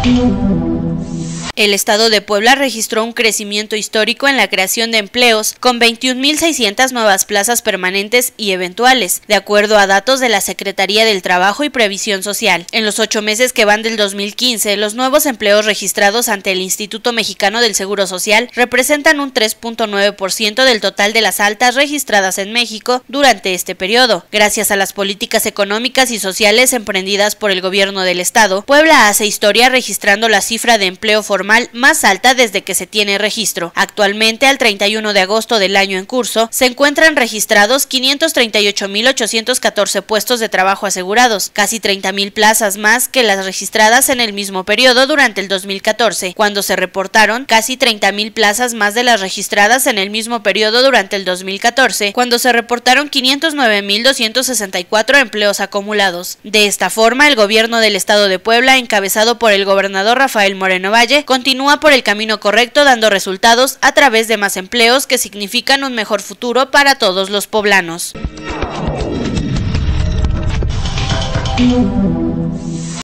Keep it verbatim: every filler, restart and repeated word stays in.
El estado de Puebla registró un crecimiento histórico en la creación de empleos, con veintiún mil seiscientas nuevas plazas permanentes y eventuales, de acuerdo a datos de la Secretaría del Trabajo y Previsión Social. En los ocho meses que van del dos mil quince, los nuevos empleos registrados ante el Instituto Mexicano del Seguro Social representan un tres punto nueve por ciento del total de las altas registradas en México durante este periodo. Gracias a las políticas económicas y sociales emprendidas por el gobierno del estado, Puebla hace historia registrando la cifra de empleo formal más alta desde que se tiene registro. Actualmente, al treinta y uno de agosto del año en curso, se encuentran registrados quinientos treinta y ocho mil ochocientos catorce puestos de trabajo asegurados, casi treinta mil plazas más que las registradas en el mismo periodo durante el dos mil catorce, cuando se reportaron casi treinta mil plazas más de las registradas en el mismo periodo durante el dos mil catorce, cuando se reportaron quinientos nueve mil doscientos sesenta y cuatro empleos acumulados. De esta forma, el gobierno del estado de Puebla, encabezado por el gobernador Rafael Moreno Valle, continúa por el camino correcto, dando resultados a través de más empleos que significan un mejor futuro para todos los poblanos.